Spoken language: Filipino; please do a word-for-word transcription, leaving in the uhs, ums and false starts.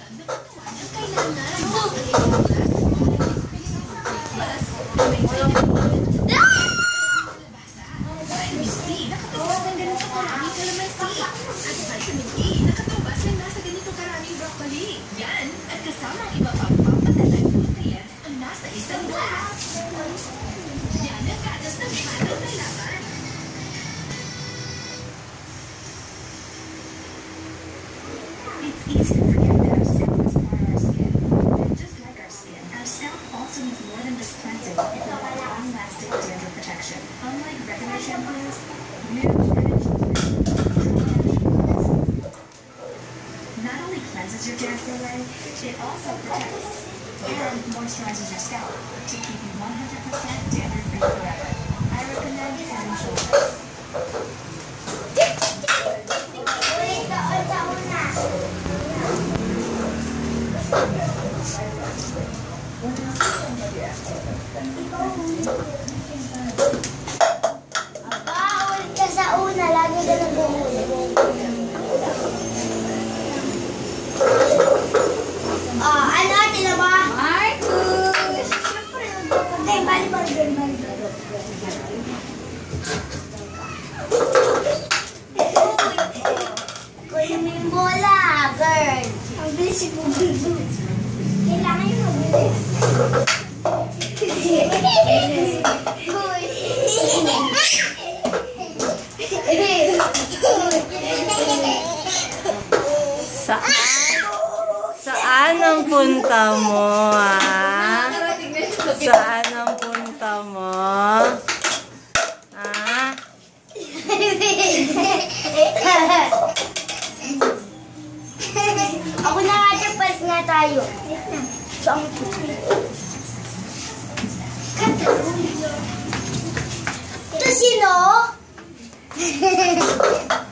It's easy to forget that our scalp is part of our skin. Just like our skin, our scalp also needs more than just cleansing. It provides long-lasting dandruff protection. Unlike regular shampoos, new not only cleanses your dandruff away, it also protects and moisturizes your scalp to keep you one hundred percent dandruff-free forever. I recommend Head and Shoulders. Bawal ka sa una, lagi ka nag-uuli. Oh, ano ate na ba? Marcus! Siyempre, okay, bali, bali, bali, bali. Kuya, may bola, girl. Ang bilis si Bububu. Kailangan yung mabilis. Saan? Saan ang punta mo, ha? Saan ang punta mo? Ha? Ako na nga dyan, palit nga tayo. Saan po? Ito sino?